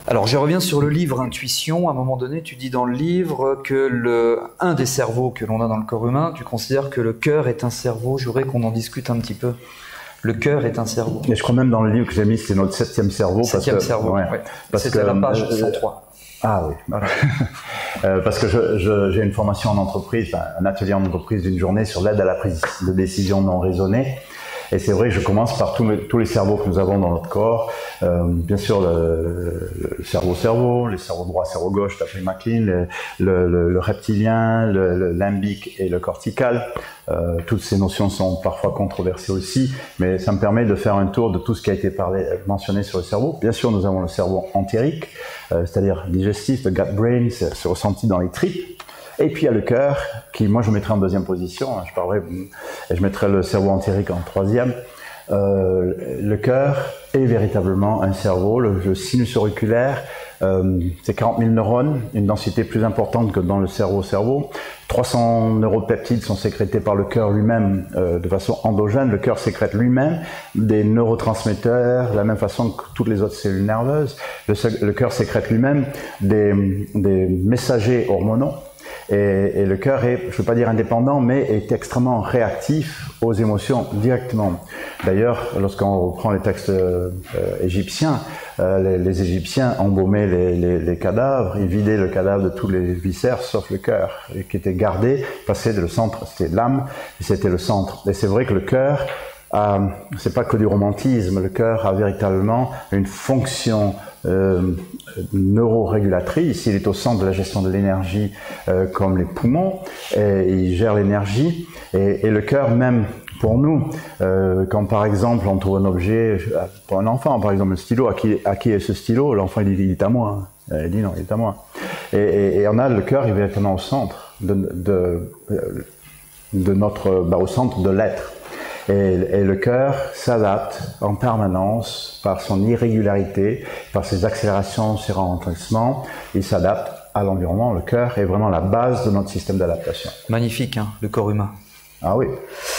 Alors je reviens sur le livre Intuition. À un moment donné, tu dis dans le livre que un des cerveaux que l'on a dans le corps humain, tu considères que le cœur est un cerveau. Je voudrais qu'on en discute un petit peu. Le cœur est un cerveau. Et je crois même dans le livre que j'ai mis, c'est notre 7e cerveau. Septième cerveau, ouais. C'était la page 103. Ah oui, voilà. Parce que j'ai une formation en entreprise, un atelier en entreprise d'une journée sur l'aide à la prise de décision non raisonnée. Et c'est vrai que je commence par tous les cerveaux que nous avons dans notre corps. Bien sûr, le cerveau, les cerveaux droit, cerveau gauche, d'après MacLean, le reptilien, le limbique et le cortical. Toutes ces notions sont parfois controversées aussi, mais ça me permet de faire un tour de tout ce qui a été mentionné sur le cerveau. Bien sûr, nous avons le cerveau entérique, c'est-à-dire digestif, le gut brain, c'est ressenti dans les tripes. Et puis il y a le cœur, qui moi je mettrais en deuxième position, et je mettrais le cerveau entérique en troisième. Le cœur est véritablement un cerveau, le sinus auriculaire, c'est 40 000 neurones, une densité plus importante que dans le cerveau. 300 neuropeptides sont sécrétés par le cœur lui-même de façon endogène. Le cœur sécrète lui-même des neurotransmetteurs de la même façon que toutes les autres cellules nerveuses. Le cœur sécrète lui-même des messagers hormonaux. Et le cœur est, je ne veux pas dire indépendant, mais est extrêmement réactif aux émotions directement. D'ailleurs, lorsqu'on reprend les textes égyptiens, les Égyptiens embaumaient les cadavres, ils vidaient le cadavre de tous les viscères sauf le cœur, qui était gardé, passé de le centre, c'était l'âme, et c'était le centre. Et c'est vrai que le cœur, c'est pas que du romantisme, le cœur a véritablement une fonction neurorégulatrice. Il est au centre de la gestion de l'énergie comme les poumons, et il gère l'énergie, et le cœur même pour nous, quand par exemple on trouve un objet pour un enfant, par exemple un stylo, à qui est ce stylo, l'enfant il dit il est à moi, il dit non, il est à moi, et on a le cœur, il est véritablement au centre de notre, au centre de l'être. Et le cœur s'adapte en permanence par son irrégularité, par ses accélérations, ses ralentissements. Il s'adapte à l'environnement. Le cœur est vraiment la base de notre système d'adaptation. Magnifique, hein, le corps humain. Ah oui.